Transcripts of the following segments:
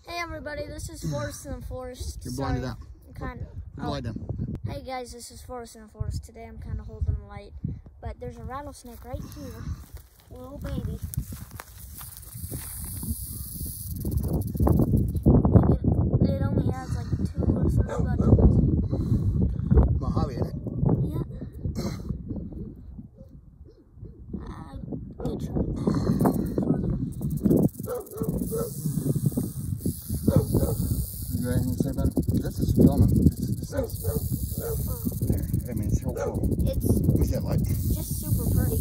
Hey everybody, this is Forrest in the Forest. You're blinded out. I'm kind of. Blind them. Hey guys, this is Forrest in the Forest. Today I'm kind of holding the light, but there's a rattlesnake right here, little baby. And it only has like 2 or 3 buttons. Mojave, isn't it? Yeah. Good try. You got anything to say about it? This is filming. There. I mean, it's helpful. It's Let me see that light. just super pretty.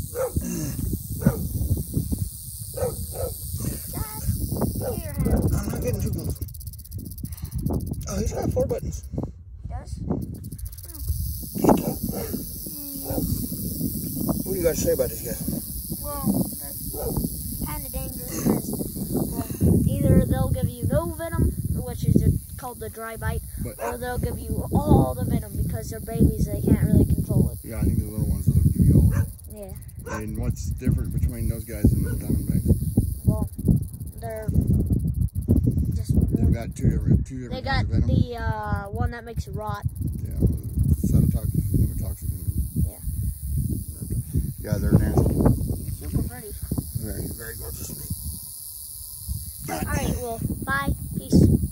I'm not getting too close. Oh, he's got 4 buttons. Yes. What do you got to say about this guy? Well, that's kind of dangerous because, well, either they'll give you no venom, which is called the dry bite, or they'll give you all the venom because they're babies, they can't really control it. Yeah, I think the little ones will give you all of it. Yeah. And what's different between those guys and the Diamondbacks? Well, they're just... They've got two different They kinds got of venom. the one that makes you rot. Yeah, cytotoxic, hemotoxic. Yeah. Yeah, they're nasty. Super pretty. Very, very gorgeous. Alright, well, bye. Peace.